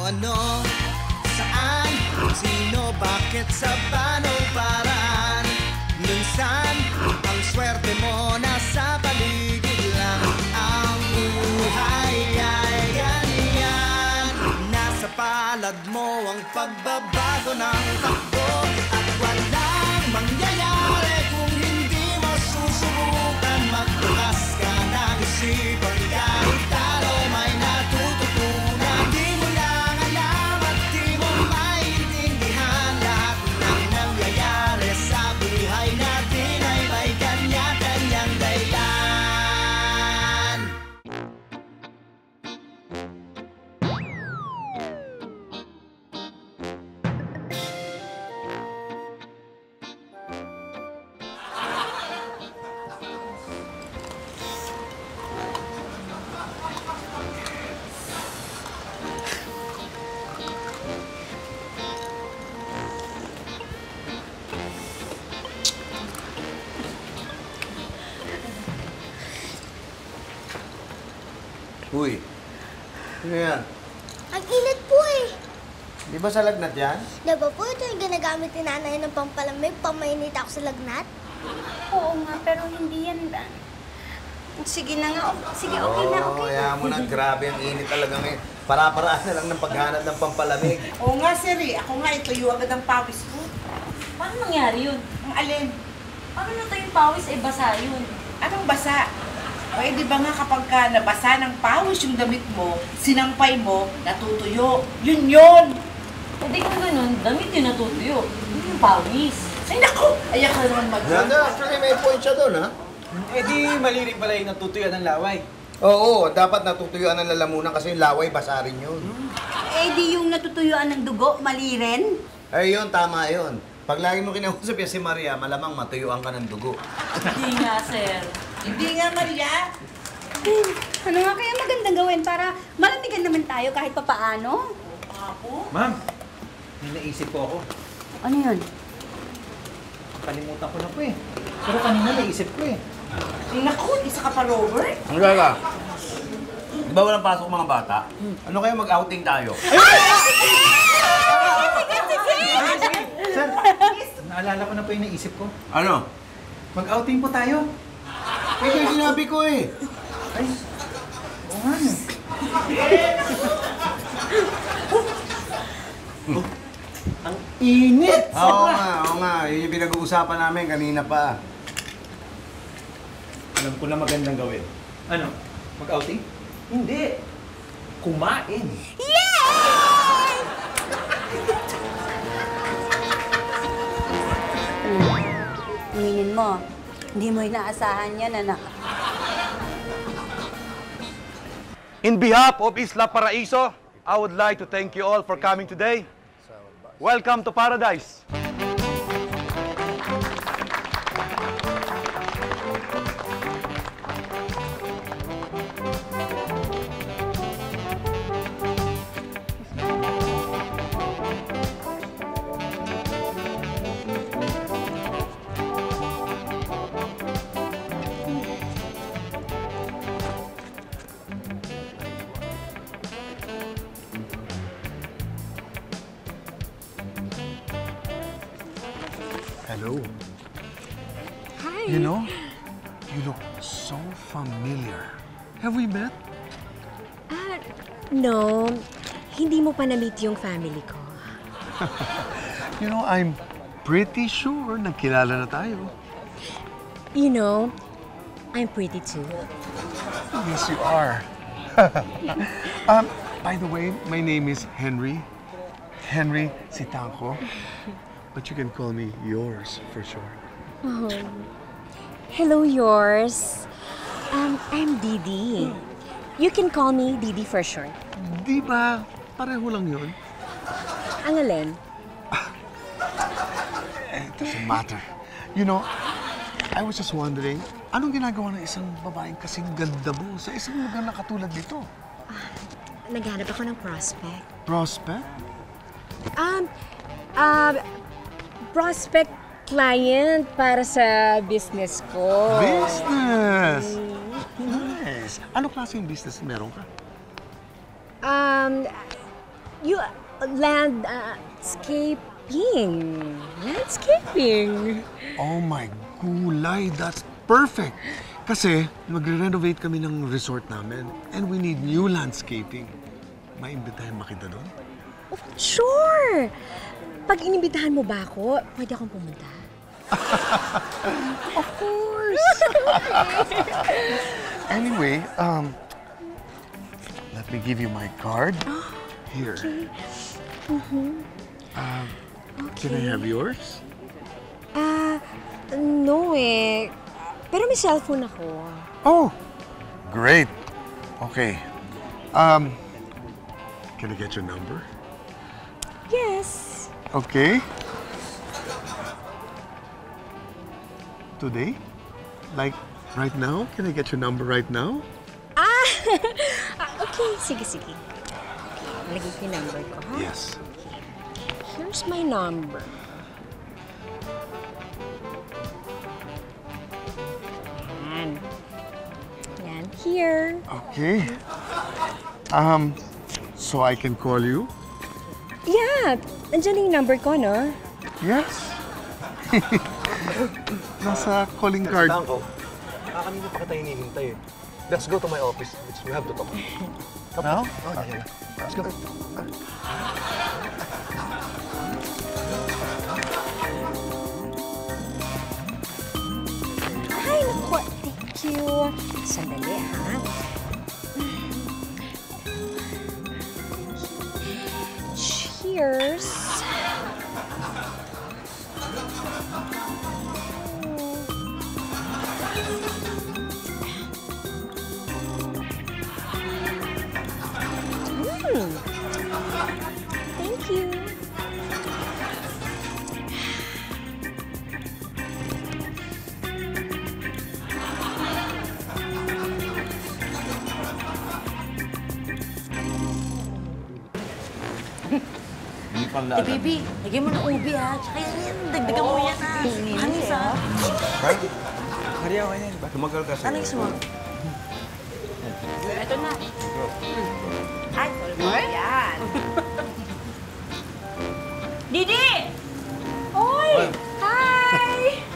ano, saan, sino, bakit, sa paano paraan. Minsan, ang swerte mo nasa paligid lang. Ang buhay ay ganyan. Nasa palad mo ang pagbabago ng takbo. At walang mangyayari kung hindi mo susubukan. Magbukas ka ng isipan kahit talo may natututunan. Di mo lang alam at di mo maintindihan. Lahat ng nangyayari sa buhay natin ay may kanya-kanyang dahilan. Uy, ano yan? Ang init po eh. Di ba sa lagnat yan? Diba po ito yung ginagamit ni nanay ng pampalamig pang mainit ako sa lagnat? Oo nga, pero hindi yan. Sige na nga. Sige, okay na, okay na. Kaya mo na, grabe ang init talaga ngayon. Para-paraan na lang ng paghanap ng pampalamig. Oo nga, sir eh. Ako nga, ituyo agad ang pawis ko. Paano nangyari yun? Ang alin? Paano na tayong pawis ay basa yun? Anong basa? Pwede ba nga kapag ka nabasa ng pawis yung damit mo, sinampay mo, natutuyo? Yun yun! Pwede kung ganun, damit yun natutuyo. Hindi yung pawis. Ay naku! Ayak ka naman Ganda, actually may point siya doon, ha? Eh di mali rin pala yung natutuyuan ng laway. Oo, dapat natutuyuan ng lalamunan kasi yung laway, basa rin yun. Eh di yung natutuyuan ng dugo, mali rin. Ay, yun, tama yun. Pag lagi mo kinausap yan si Maria, malamang matuyuan ka ng dugo. Hindi nga, sir. Hindi nga, Maria! Ano nga kaya magandang gawin para malamigan naman tayo kahit papaano? Ma'am, may naisip po ako. Ano yun? Kalimutan ko na po eh. Pero kanina naisip ko eh. Ay naku, isa ka pa, Robert? Ano kaya? Di ba walang pasok mga bata? Ano kaya mag-outing tayo? Sir, naalala ko na po yung naisip ko. Ano? Mag-outing po tayo. Eh, kaya sinabi ko eh. Ay, oo nga no. Ang init! Oo nga. Yun yung pinag-uusapan namin kanina pa. Alam ko na magandang gawin. Ano? Mag-outing? Hindi. Kumain. Aminin mo, hindi mo inaasahan yan, anak. In behalf of Isla Paraiso, I would like to thank you all for coming today. Welcome to paradise. Hello. Hi. You know, you look so familiar. Have we met? No, hindi mo pa na-meet yung family ko. You know, I'm pretty sure nagkilala na tayo. You know, I'm pretty too. Yes, you are. By the way, my name is Henry. Henry Sitanco. But you can call me yours for sure. Oh. Hello, yours. I'm Didi. You can call me Didi for short. Di ba pareho lang yun? Ang alin? It doesn't matter. You know, I was just wondering, anong ginagawa ng isang babaeng kasing ganda mo sa isang lugar na katulad nito? Naghanap ako ng prospect. Prospect? Prospect client para sa business ko. Business! Nice. Ano klaseng business meron ka? landscaping. Landscaping. Oh my gulay, that's perfect. Kasi magre-renovate kami ng resort namin and we need new landscaping. Maimbitahin ba kita doon? Sure! Pag inimbitahan mo ba ako, pwede akong pumunta. Of course! Anyway, let me give you my card. Here. Can I have yours? No eh. Pero may cellphone ako. Oh, great. Okay. Can I get your number? Yes. Okay. Today? Like, right now? Can I get your number right now? Okay. Sige. Okay. Lagay ko yung number ko, ha? Yes. Here's my number. Yan. Here. Okay. So I can call you? Yeah. Nandiyan yung number ko, no? Yes. Nasa calling card. Danko, kanina pa kita hinihintay eh. Let's go to my office. We have to talk. Now? Oh, yeah. Let's go. Ay, naku. Thank you. Sandali, ha? Cheers. Thank you. Hindi pang lala. Baby, lagyan mo ng ubi ha. Tsaka yan, dagdagan mo yan ha. Anis ha. Maria, okay na ba? Tumagal kasi. Ano gusto mo? Ito na. Ay, yan. Didi! Oy! Hi!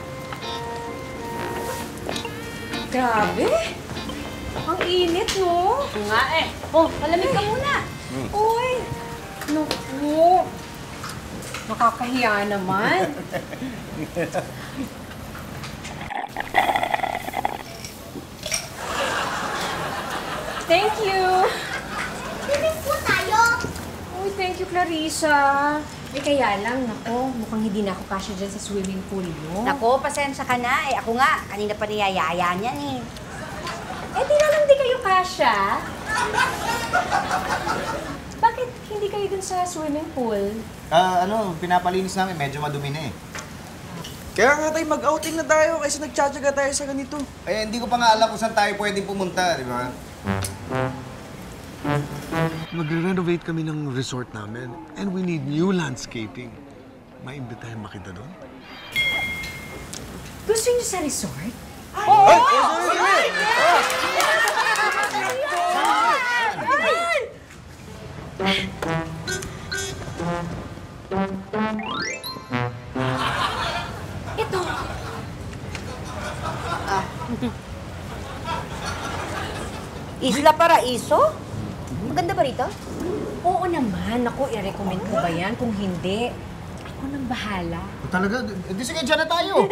Grabe! Ang init, no? Nga eh. Oh, malamig ka muna. Uy! Naku! Nakakahiya naman. Thank you! Swimming pool tayo! Uy, thank you, Clarissa. Eh, kaya lang, nako, mukhang hindi na ako kasya dyan sa swimming pool mo. Nako, pasensya ka na. Eh, ako nga, kanina pa niyayaya niyan eh. Eh, di na lang di kayo kasya. Bakit hindi kayo dun sa swimming pool? Pinapalinis namin. Medyo madumi na eh. Kaya nga tayo, mag-outing na tayo kasi nagtsatsaga tayo sa ganito. Eh, hindi ko pa nga alam kung saan tayo pwedeng pumunta, di ba? Magre-renovate kami ng resort namin and we need new landscaping. Maimbitahin ba kita doon? Gusto niyo sa resort? Ito. Isla Paraiso? Maganda ba rito? Oo naman. Ako, i-recommend ko ba yan? Kung hindi, ako nang bahala. Talaga? Hindi sige, dyan na tayo!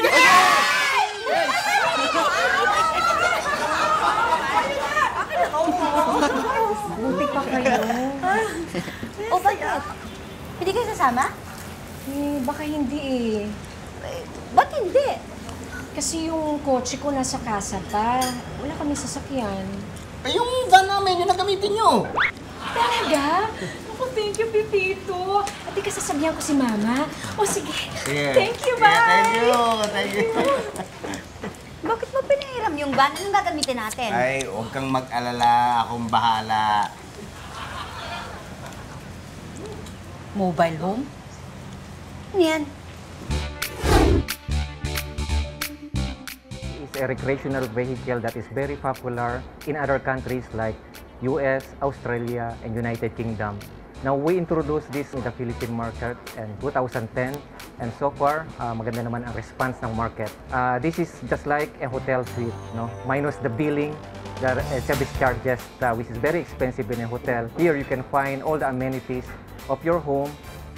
Buti pa kayo. O, bakit? Hindi kayo sasama? Eh, baka hindi eh. Ba't hindi? Kasi yung kotse ko nasa casa pa. Wala kami sasakyan. Eh, yung van namin, yung nagamitin nyo! Talaga? Ako, thank you, Pipito. At di ka sasabihan ko si Mama. O sige. Thank you, bye! Thank you. Bakit mo pinahiram yung van? Anong gagamitin natin? Ay, huwag kang mag-alala. Akong bahala. Mobile home? Ano yan? It's a recreational vehicle that is very popular in other countries like US, Australia, and United Kingdom. Now, we introduced this in the Philippine market in 2010, and so far, maganda naman ang response ng market. This is just like a hotel suite, no? Minus the billing, the service charges, which is very expensive in a hotel. Here, you can find all the amenities of your home.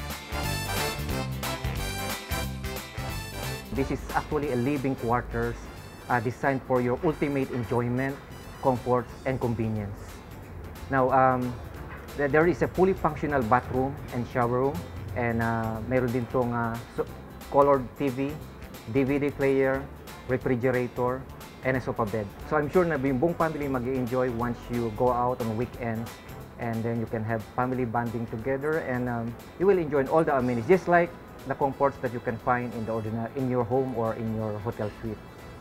This is actually a living quarters designed for your ultimate enjoyment, comfort, and convenience. Now, there is a fully functional bathroom and shower room, and meron din tong colored TV, DVD player, refrigerator, and a sofa bed. So I'm sure na yung buong family mag-enjoy once you go out on weekends, and then you can have family bonding together, and you will enjoy all the amenities, just like the comforts that you can find in your home or in your hotel suite.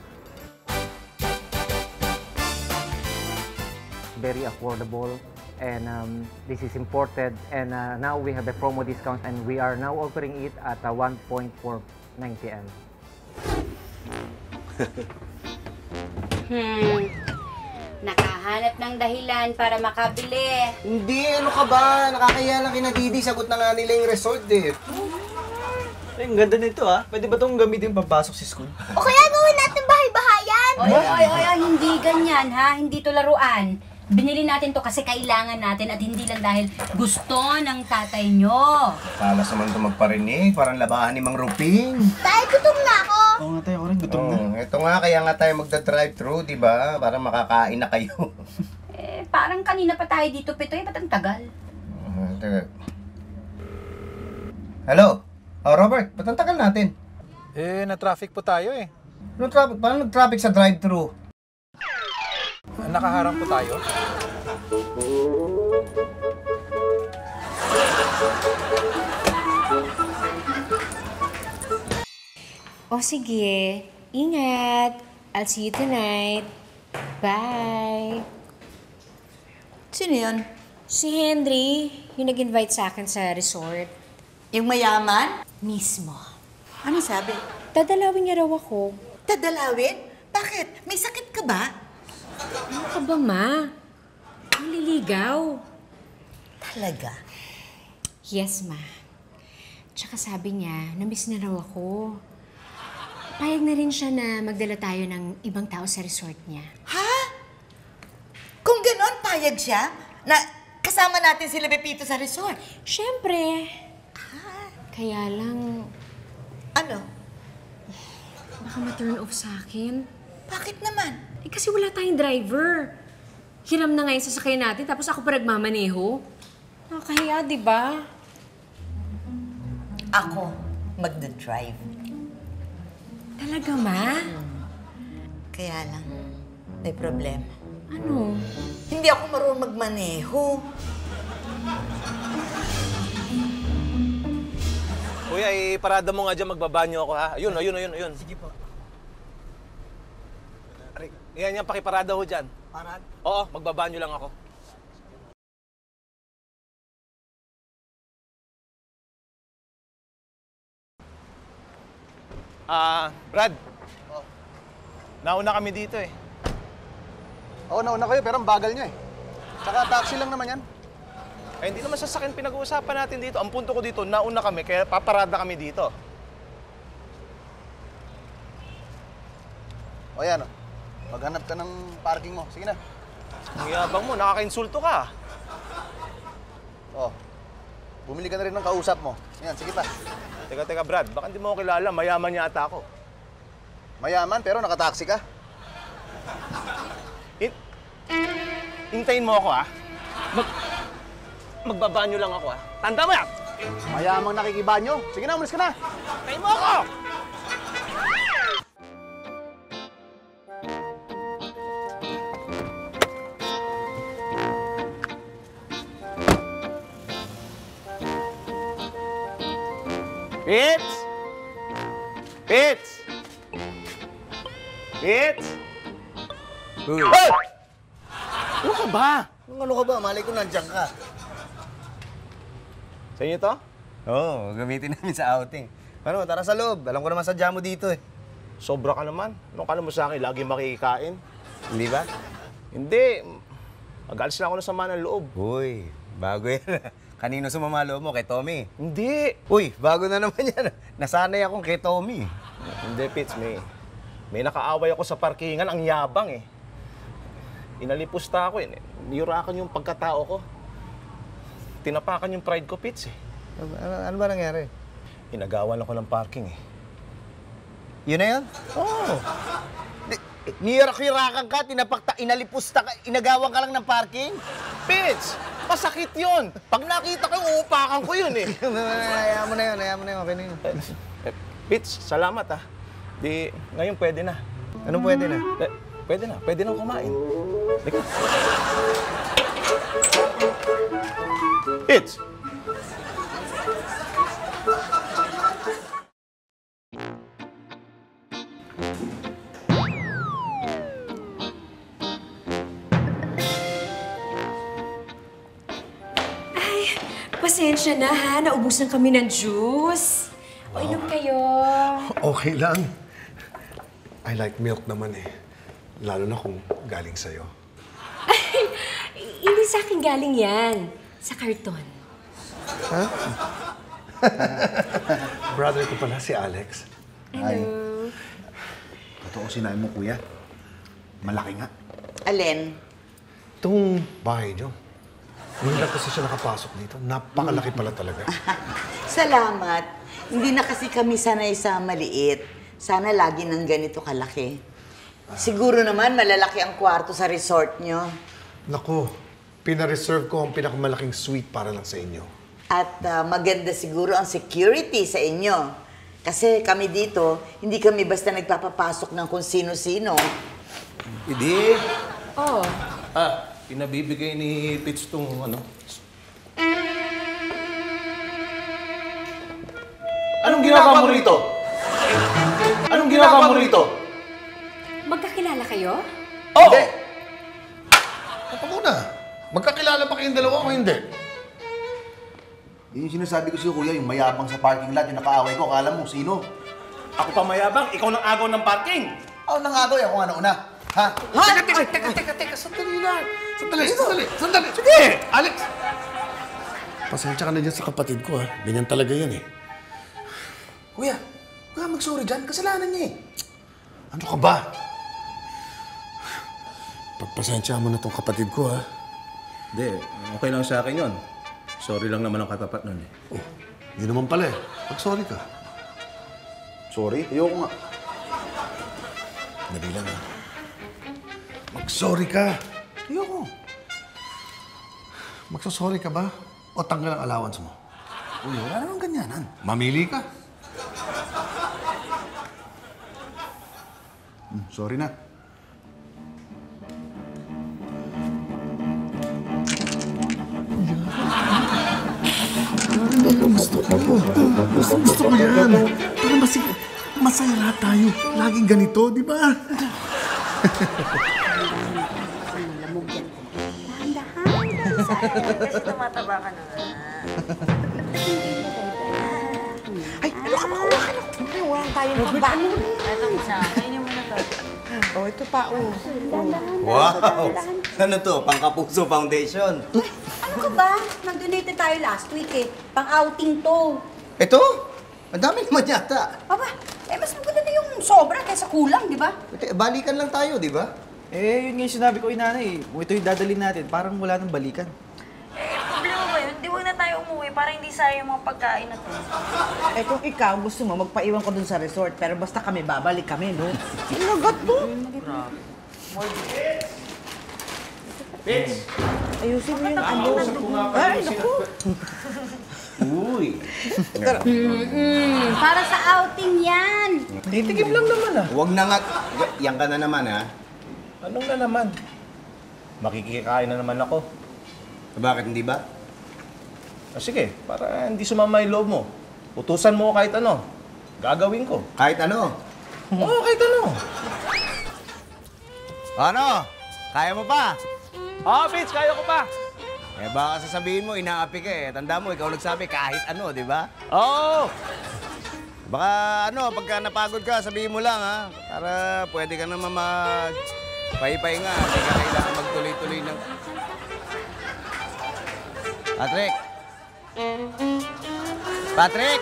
Very affordable, and this is imported, and now we have a promo discount, and we are now offering it at 1.490M. Nakahanap ng dahilan para makabili. Hindi, ano ka ba? Nakakaya lang kina Didi. Sagot na nga nila yung resort eh. Ay, ang ganda nito ah. Pwede ba itong gamitin papasok sa school? O kaya gawin natin bahay-bahayan. Oy, hindi ganyan ha. Hindi to laruan. Binili natin to kasi kailangan natin at hindi lang dahil gusto ng tatay nyo. Palas naman ito magparinig. Parang labahan ni Mang Ruping. Tay, gutom na ako. Oo nga tayo, ako rin gutom na. Ito nga, kaya nga tayo magda-drive-thru, di ba? Para makakain na kayo. Parang kanina pa tayo dito, Pitoy. Ba't ang tagal? Hello? Oh, Robert, ba't ang tagal natin? Na-traffic po tayo eh. Ano traffic? Paano nag-traffic sa drive-thru? Nakaharang po tayo. O sige, ingat. I'll see you tonight. Bye. Sino yun? Si Henry, yung nag-invite sa akin sa resort. Yung mayaman? Mismo. Ano sabi? Dadalawin niya raw ako. Dadalawin? Bakit? May sakit ka ba? Ano ka ba, Ma? Maliligaw. Talaga? Yes, Ma. Tsaka sabi niya, na-miss na raw ako. Payag na rin siya na magdala tayo ng ibang tao sa resort niya. Ha? Kung ganon, payag siya? Na kasama natin sila Pepito sa resort? Siyempre. Kaya lang... Ano? Baka ma-turn off sa akin. Bakit naman? Kasi wala tayong driver. Hiram na ngayon sasakyan natin, tapos ako pa nagmamaneho. Nakakahiya, di ba? Ako, magda-drive. Talaga, Ma? Kaya lang, may problema. Ano? Hindi ako marunong magmaneho. Kuya, parada mo nga dyan, magbabanyo ako ha. Ayun. Sige po. Yan, pakiparada ho dyan. Parad? Oo, magbabanyo lang ako. Brad. Oh. Nauna kami dito eh. Oo, nauna kayo, pero ang bagal nyo eh. Tsaka taxi lang naman yan. Eh, hindi naman sasakyan pinag-uusapan natin dito. Ang punto ko dito, nauna kami, kaya paparada kami dito. O yan, maghanap ka ng parking mo. Sige na. Ang yabang mo, nakaka-insulto ka. Oh, bumili ka na rin ng kausap mo. Yan, sige pa. Teka, Brad, baka hindi mo ako kilala. Mayaman yata ako. Mayaman, pero nakataksi ka. Hintayin mo ako, ha? Magbabanyo lang ako, ha? Tanda mo yan! Mayamang nakikibanyo. Sige na, umalis ka na. Hintayin mo ako! Pits! Pits! Pits! Uy! Hey! Ano ka ba? Ano ka ba? Malay ko nandiyan ka. Sa inyo to? Oo, gamitin namin sa outing. Ano, tara sa loob. Alam ko naman sadya mo dito eh. Sobra ka naman. Anong kala mo sa akin? Lagi makikikain? Hindi ba? Hindi. Mag-alis lang ako ng sama ng loob. Uy, bago yan. Kanino sumama loob mo? Kay Tommy? Hindi. Uy, bago na naman yan. Nasanay akong kay Tommy. Hindi, Pits. May nakaaway ako sa parkingan. Ang yabang eh. Inalipusta ako eh. Niyurakan yung pagkatao ko. Tinapakan yung pride ko, Pits eh. Ano ba nangyari? Inagawan ako ng parking eh. Yun na yun? Oo. Nirak-hirakan ka, inalipusta ka, inagawan ka lang ng parking? Pits! Masakit yun! Pag nakita ko, uupakan ko yun eh. Hayaan mo na yun, okay na yun. Pits, salamat ah. Di, ngayon pwede na. Anong pwede na? Pwede na kumain. Dika. Pits! Pasensya na ha, naubusan kami ng juice. O, inom kayo. Okay lang. I like milk naman eh. Lalo na kung galing sa'yo. Ay, hindi sa akin galing yan. Sa karton. Ha? Brother ko pala, si Alex. Hello. Totoo sinabi mo, kuya. Malaki nga. Alin? Itong bahay niyo. Hindi lang kasi siya nakapasok dito. Napakalaki pala talaga. Salamat. Hindi na kasi kami sanay sa maliit. Sana lagi ng ganito kalaki. Siguro naman malalaki ang kwarto sa resort nyo. Naku, pina-reserve ko ang pinakamalaking suite para lang sa inyo. At maganda siguro ang security sa inyo. Kasi kami dito, hindi kami basta nagpapapasok ng kung sino-sino. Hindi. Oh. Pinabibigay ni Pits tong ano. Anong ginagawa mo rito? Anong ginagawa mo rito? Magkakilala kayo? Oh! Hindi! Ako muna. Magkakilala pa kayong dalawa o hindi? Yun yung sinasabi ko sa'yo, kuya, yung mayabang sa parking lot, yung nakaaway ko, akala mo, sino? Ako pa mayabang, ikaw nang agaw ng parking. Ako nang agaw, ako nga nauna. Ha? Teka, sandali lang. Sandali. Sige! Alex! Pasensya ka na dyan sa kapatid ko, ha? Ganyan talaga yan, eh. Kuya, huwag ka mag-sorry dyan, kasalanan niya eh. Ano ka ba? Pagpasensya mo na tong kapatid ko, ha? Hindi, okay lang sa akin yun. Sorry lang naman ang katapat nun eh. Oh, yun naman pala eh. Pag-sorry ka. Sorry? Ayoko nga. Dali lang, ha? Mag-sorry ka. Ayoko. Magsasorry ka ba? O tanggal ang allowance mo? Uy, wala naman ganyanan. Mamili ka. Sorry na. Gusto ko yan. Para masaya lahat tayo. Laging ganito, di ba? Malamog yan. Dahan-dahan. Kasi tumataba ka na. Ay, ano ka makuha ka na? Wala tayong pagba. Ito, isa. Kainin mo na to. Oh, ito pa, oh. Wow! Ano to? Pangkapuso Foundation. Ano ka ba? Nag-donate tayo last week eh. Pang-outing to. Ito? Ang dami naman yata. Aba, mas maganda na yung sobra kaysa kulang, di ba? Balikan lang tayo, di ba? Yun nga yung sinabi ko, inanay. Kung ito yung dadalhin natin, parang wala nang balikan. Problema ba yun? Di huwag na tayo umuwi para hindi sayang yung mga pagkain na to. Eh kung ikaw gusto mo, magpaiwan ko dun sa resort. Pero basta kami, babalik kami, no? Sinagot to. Pits! Ayusin mo yung ano. Ay, naku. Uy! Para sa outing yan. Titigim lang naman ah. Huwag na nga. Yan ka na naman, ha? Anong na naman? Makikikain na naman ako. Bakit hindi ba? Sige, para hindi sumama yung loob mo. Utusan mo kahit ano. Gagawin ko. Kahit ano? Oo, kahit ano. Ano? Kaya mo pa? Ah, Pits, kaya ko pa. Eh baka sasabihin mo, inaapi ka eh. Tanda mo, ikaw nagsabi kahit ano, di ba? Oo! Baka ano, pagka napagod ka, sabihin mo lang ha. Para pwede ka naman magpahipahinga. Hindi ka kailangan magtuloy-tuloy ng... Patrick, Patrick!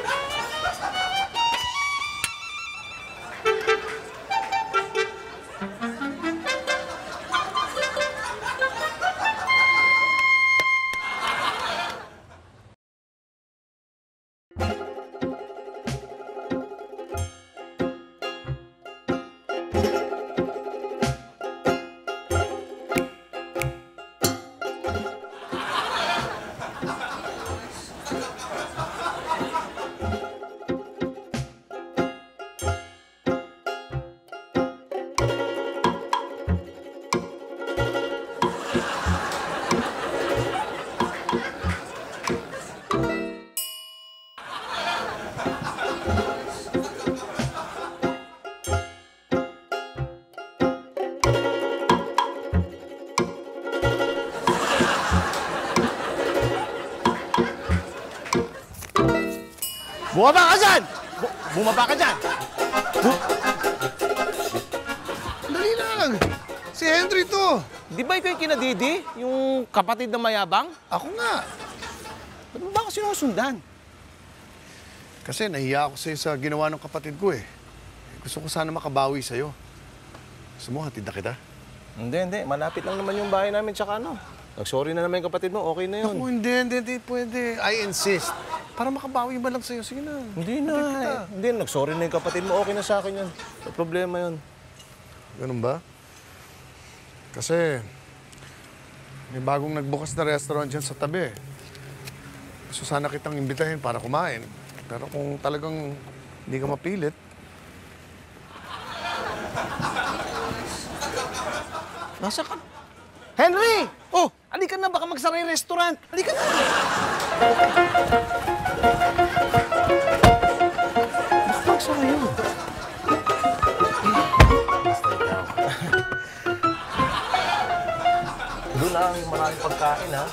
Bumaba ka dyan! Bumaba ka dyan! Dali lang! Si Henry to! Di ba ikaw yung kinadidi? Yung kapatid na mayabang? Ako nga! Ba't mo ba ako sinusundan? Kasi nahiya ako sa'yo sa ginawa ng kapatid ko eh. Gusto ko sana makabawi sa'yo. Gusto mo, hatid na kita? Hindi. Malapit lang naman yung bahay namin tsaka ano. Nag-sorry na naman yung kapatid mo, okay na yun. Naku, hindi pwede. I insist. Para makabawi ba lang sa'yo? Sige na. Hindi na. Hindi, nag-sorry na yung kapatid mo, okay na sa akin yun. May problema yun. Ganun ba? Kasi may bagong nagbukas na restaurant dyan sa tabi. Gusto sana kitang imbitahin para kumain. Pero kung talagang hindi ka mapilit, nasa ka? Henry! Oh! Halika na, baka magsara yung restaurant. Halika na! Baka magsara yun. Doon na yung maraming pagkain, ha?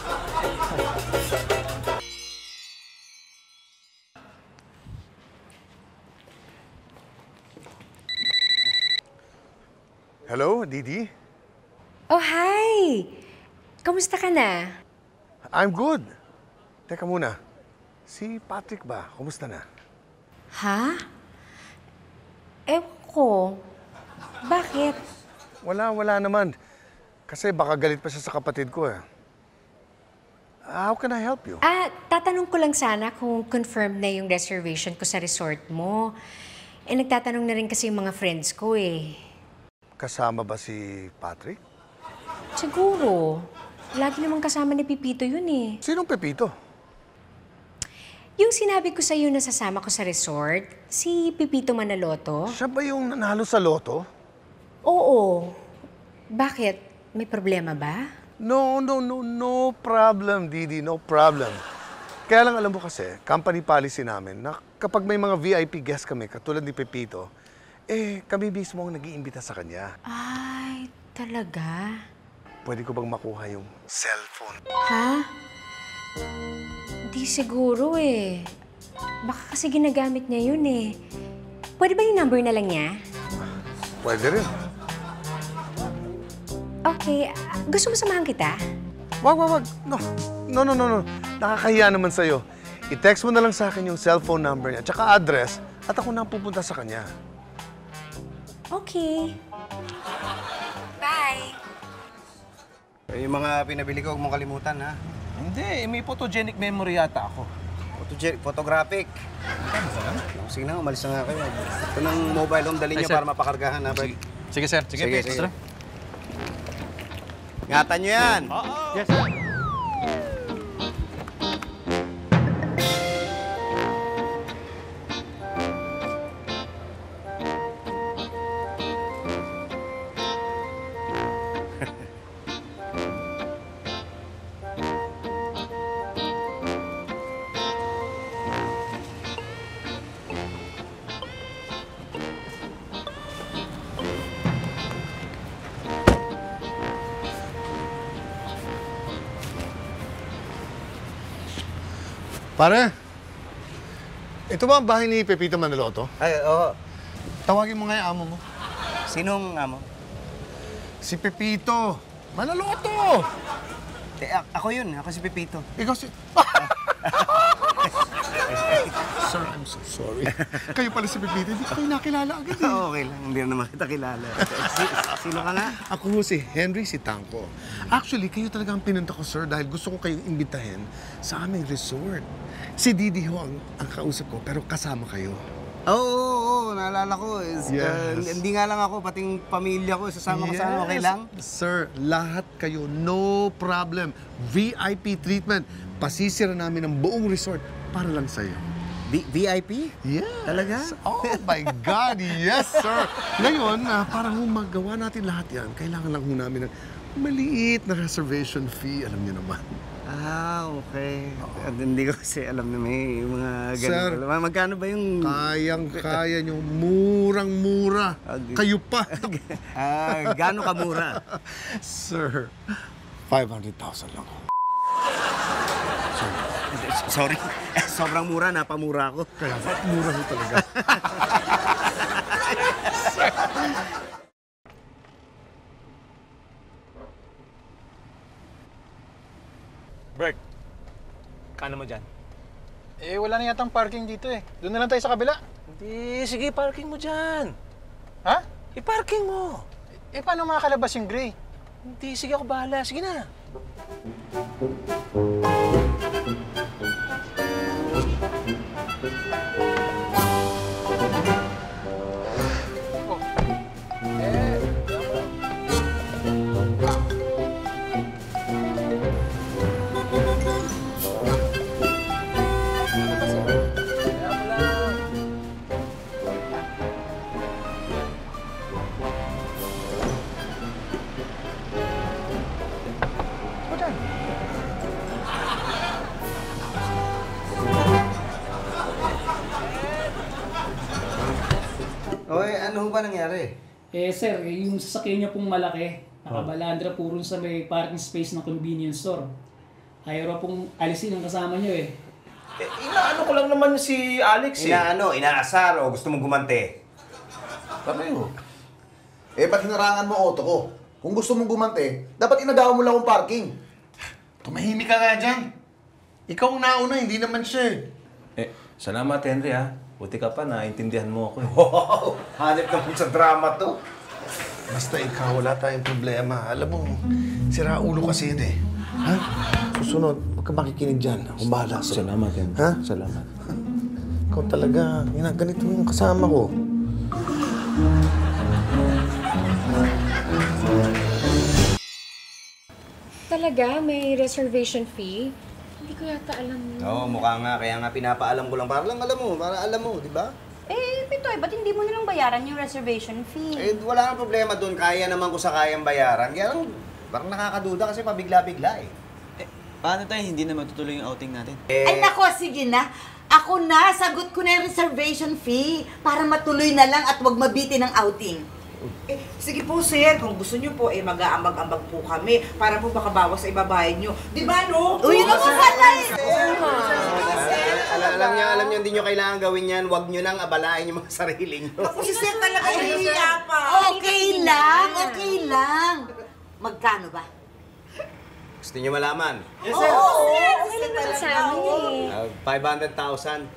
hello, Didi? Oh, hi! Kamusta ka na? I'm good. Teka muna. Si Patrick ba? Kumusta na? Ha? Ewan ko. Bakit? Wala naman. Kasi baka galit pa siya sa kapatid ko eh. How can I help you? Tatanong ko lang sana kung confirmed na yung reservation ko sa resort mo. Nagtatanong na rin kasi yung mga friends ko eh. Kasama ba si Patrick? Siguro. Lagi namang kasama ni Pipito yun eh. Sinong Pepito? Yung sinabi ko sa'yo na sasama ko sa resort, si Pipito Manaloto. Siya ba yung nanalo sa loto? Oo. Bakit? May problema ba? No problem, Didi. No problem. Kaya lang alam mo kasi, company policy namin na kapag may mga VIP guests kami, katulad ni Pepito, kami mismo ang nag-iimbita sa kanya. Ay, talaga? Pwede ko bang makuha yung cellphone? Ha? Di siguro eh. Baka kasi ginagamit niya yun eh. Pwede ba yung number na lang niya? Pwede rin. Okay. Gusto mo samahan kita? Wag. No. Nakakahiya naman sa'yo. I-text mo na lang sa akin yung cellphone number niya, tsaka address, at ako na pupunta sa kanya. Okay. Bye. Yung mga pinabili ko, huwag mong kalimutan, ha? Hindi, may photogenic memory yata ako. Photographic. Sige na, umalis na nga kayo. Ito ng mobile home, dali niya para mapakargahan, ha? Sige, sir. Sige. Ingatan niyo yan! Yes, sir. Pare, ito ba ang bahay ni Pepito Manaloto? Ay, oo. Tawagin mo nga yung amo mo. Sinong amo? Si Pepito Manaloto! Ako yun. Ako si Pepito. Ikaw si... so sorry. Kayo pala si Pepito, hindi ko kayo nakilala agad eh. Okay lang, hindi na naman kita kilala. Sino ka nga? Ako si Henry Sitangco. Actually, kayo talaga ang pinunta ko, sir, dahil gusto ko kayong imbitahin sa aming resort. Si Didi ho ang kausap ko, pero kasama kayo. Oo, naalala ko. Yes. Hindi nga lang ako, pating pamilya ko, sasama ko sana, okay lang? Sir, lahat kayo, no problem. VIP treatment. Pasisira namin ang buong resort para lang sa'yo. VIP? Yes. Talaga? Oh my God, yes, sir. Ngayon, para magawa natin lahat yan, kailangan lang ho namin ng maliit na reservation fee. Alam niyo naman. Okay. Hindi ko kasi alam na may mga ganun. Sir, magkano ba yung... Kayang-kaya nyo. Murang-mura. Kayo pa. Gaano ka mura? Sir, 500,000 lang. Sorry. Sobrang mura, napamura ako. Kaya mura ko talaga. Bert, kano mo dyan? Wala na yatang parking dito eh. Doon na lang tayo sa kabila. Hindi, sige, parking mo dyan. Ha? I-parking mo. Paano makakalabas yung gray? Hindi, sige ako bahala. Sige na. Okay, ano ba nangyari? Sir, yung sasakyan niya pong malaki, nakabalandra po rin sa may parking space ng convenience store. Ayaw raw pong alisin ang kasama niyo eh. Inaano ko lang naman si Alex eh. Inaasar o gusto mong gumante? Pareho. Ba't hinarangan mo auto ko? Kung gusto mong gumante, dapat inagawa mo lang ang parking. Tumahimik ka nga dyan. Ikaw ang nauna, hindi naman siya. Salamat Henry ha. Buti ka pa, naintindihan mo ako eh. Wow! Hanip ka po sa drama to. Basta ikaw, wala tayong problema. Alam mo, sira ulo kasi yun eh. Ha? Susunod, huwag ka makikinig dyan. Kung bahala sa'yo. Salamat Henry. Ha? Salamat. Ikaw talaga, ganito yung kasama ko. Talaga? May reservation fee? Hindi ko yata alam yun. Oo, mukha nga. Kaya nga pinapaalam ko lang. Para alam mo, di ba? Pitoy, ba't hindi mo nilang bayaran yung reservation fee? Wala nang problema doon. Kaya naman ko sa kayang bayaran. Kaya lang, parang nakakaduda kasi pabigla-bigla eh. Paano tayo hindi na matutuloy yung outing natin? Ay nako, sige na. Ako na, sagot ko na yung reservation fee para matuloy na lang at wag mabitin ang outing. Sige po, sir. Kung gusto niyo po, mag-aambag-ambag po kami para po makabawas sa ibabayad niyo. Di ba, no? Uy, yun ako pala eh! Alam niyo, hindi niyo kailangan gawin yan. Huwag niyo nang abalain yung mga sarili niyo. Ako si sir talaga nahihiya pa. Okay lang. Magkano ba? Gusto niyo malaman? Yes, sir. Oo, okay lang naman sa amin eh. 500,000.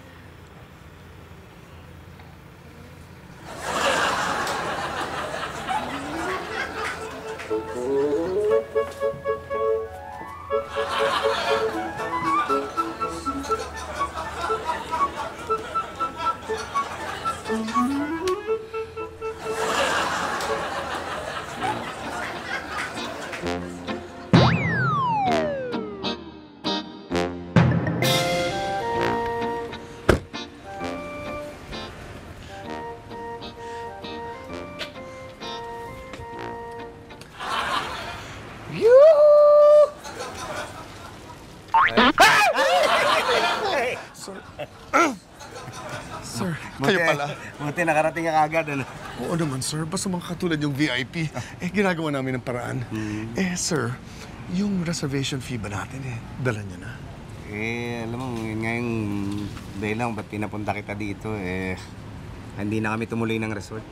Sir, kayo pala. Buti nakarating ka agad, ano? Oo naman, sir. Basta mga katulad yung VIP. Ginagawa namin ng paraan. Sir, yung reservation fee ba natin dala niya na? Alam mo, yun nga yung dahilan ba't pinapunta kita dito, hindi na kami tumuloy ng resort.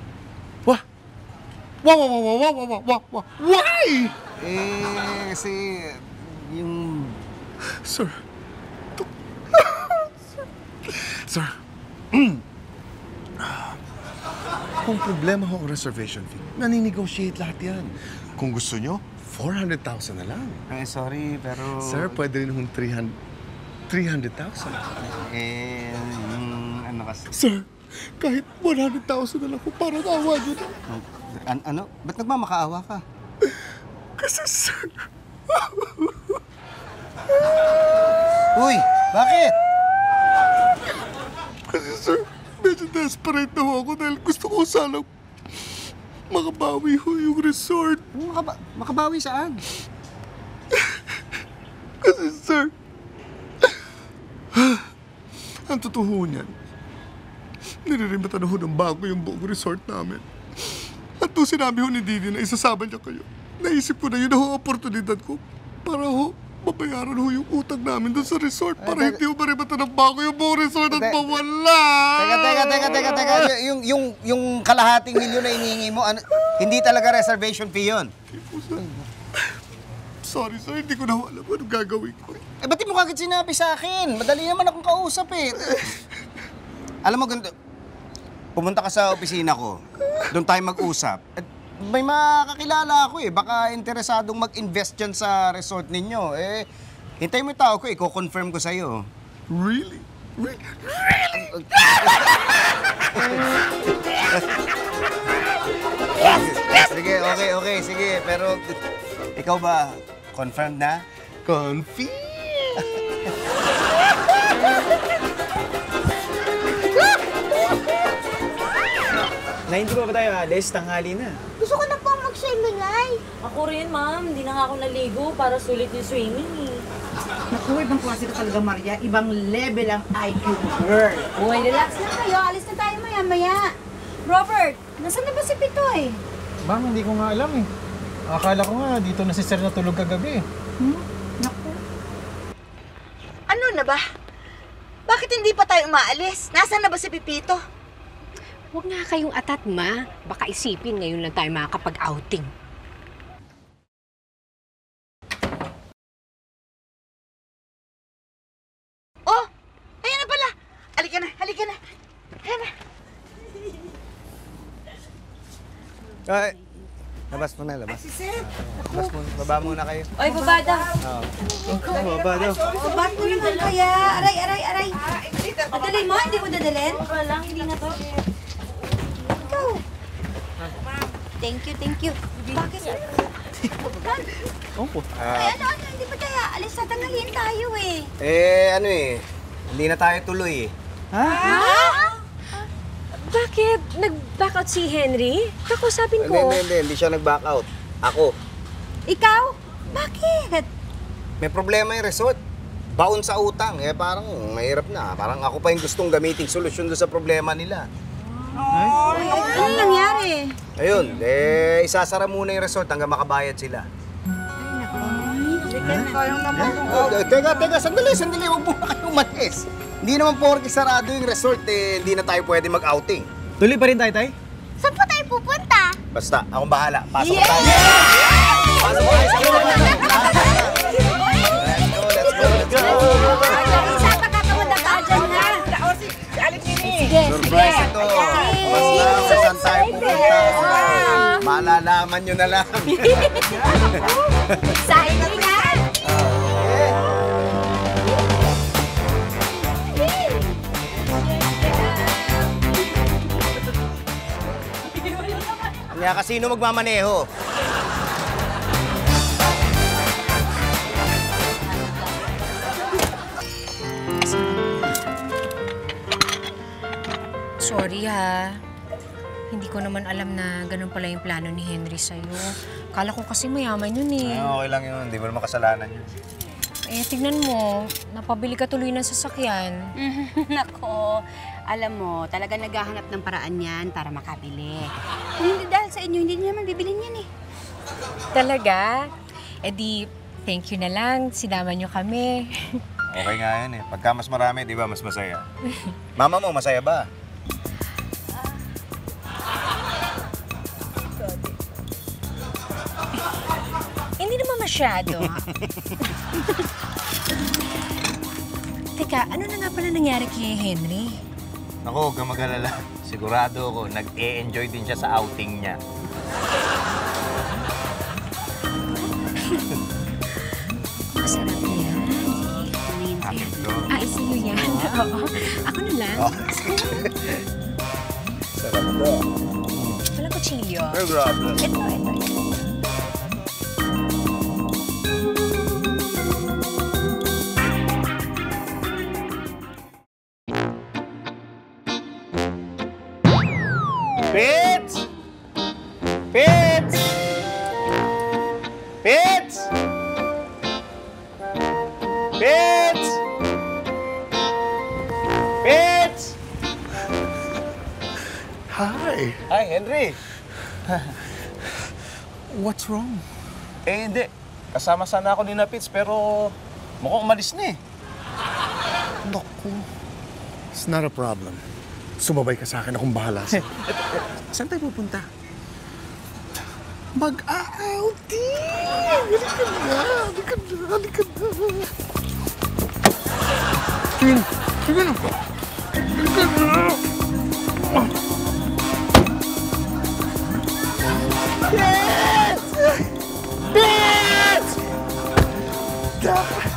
Why? Kasi yung... Sir. Sir, Kung problema ho ang reservation fee, nani-negotiate lahat yan. Kung gusto nyo, 400,000 na lang. Eh, sorry, pero... Sir, pwede rin hong 300,000. Ano kasi? Sir, kahit 100,000 na lang ko, parang awa nyo na. Ano? Ba't nagmamakaawa ka? Kasi, sir... Uy, bakit? Kasi, sir, medyo desperate na ho ako dahil gusto ko sanang makabawi ho yung resort. Makabawi saan? Kasi, sir, ang totoo niyan, niririmatan ho ng bago yung buong resort namin. At nung sinabi ho ni Didi na isasama niya kayo, naisip ko na yun ho ang oportunidad ko para ho mabayaran ho yung utang namin doon sa resort para hindi ho marimatan ng bago yung buong resort at mawala. Teka. Yung kalahating milyon na inihingi mo, hindi talaga reservation fee yun. Sorry, sir. Hindi ko na alam anong gagawin ko. Eh, ba't di mo kagad sinabi sa akin? Madali naman akong kausap eh. Alam mo, ganito, pumunta ka sa opisina ko. Doon tayo mag-usap. At may makakilala ako eh. Baka interesadong mag-invest dyan sa resort ninyo. Eh, hintayin mo yung tao ko eh. Ko-confirm ko sa'yo. Really? Sige, okay. Sige, pero ikaw ba, confirmed na? Na hindi pa ba tayo alis? Tanghali na. Gusto ko na po mag-swimming ay. Ako rin, ma'am. Hindi na nga ako naligo para sulit yung swimming eh. Naku, ibang klase ka talaga, Maria. Ibang level ang IQ girl. Uy, relax lang kayo. Alis na tayo maya-maya. Robert, nasaan na ba si Pitoy? Bang, hindi ko nga alam eh. Akala ko nga dito na si Sir natulog kagabi eh. Naku. Ano na ba? Bakit hindi pa tayo umaalis? Nasaan na ba si Pipito? Huwag nga kayong atat, ma. Baka isipin ngayon lang tayo makakapag-outing. Oh! Ayan na pala! Halika na! Ayan na! Ay, labas muna. Si Sir! Labas muna. Baba muna kayo. Oy, babada. Baba daw. Ba't mo naman kaya? Aray. Madali mo? Hindi mo dadalhin? Wala lang, hindi na to. Ikaw. Thank you. Bakit? Opo. Ay, ano? Hindi ba tayo alis sa tanghalian tayo eh? Hindi na tayo tuloy eh. Ha? Bakit? Nag-back out si Henry? Kakusapin ko. Hindi siya nag-back out. Ako. Ikaw? Bakit? May problema yung resort. Baon sa utang. Eh, parang mahirap na. Parang ako pa yung gustong gamiting solusyon doon sa problema nila. Ano nangyari? Ayun, isasara muna yung resort hanggang makabayad sila. Teka, sandali. Huwag muna kayo umalis. Hindi naman porke sarado yung resort, hindi na tayo pwede mag-outing. Tuloy pa rin tayo, tay? Saan po tayo pupunta? Basta, akong bahala. Pasok tayo. Pasok tayo sa loob. Let's go. Saan magkakawad na ka dyan, ha? Sige. Surprise ito. Basta, kung saan tayo pupunta. Malalaman nyo na lang. Exciting, ha? Kaya kasino magmamaneho? Sorry ha. Hindi ko naman alam na ganun pala yung plano ni Henry sa'yo. Kala ko kasi mayaman yun eh. Okay lang yun. Hindi mo naman kasalanan yun. Eh, tignan mo. Napabili ka tuloy ng sasakyan. Nako, alam mo, talaga naghahanap ng paraan yan para makabili. Kung hindi dahil sa inyo, hindi niyo naman bibilin yan eh. Talaga? Eh di, thank you na lang. Sinama niyo kami. Okay nga yan eh. Pagka mas marami, di ba, mas masaya. Mama mo, masaya ba? Hindi naman masyado. Teka, ano na nga pala nangyari kay Henry? Ako, huwag kang mag-alala. Sigurado ako, nag-e-enjoy din siya sa outing niya. Masarap yan. Akin to. Sa'yo yan. Oo. Ako na lang. Sarap to. Walang kutsilyo. No problem. Ito. Fitz! Fitz! Fitz! Fitz! Fitz! Hi. Hi, Henry. What's wrong? Hindi. Kasama sana ako ni na Fitz, pero mukhang umalis na eh. Naku. It's not a problem. Sumabay ka sa akin, akong bahala sa'yo. Saan tayo pupunta? Mag-a-outing! Halika na! Halika na! Halika na! Sige na! Sige na! Halika na! Fitz! Fitz! Dapat!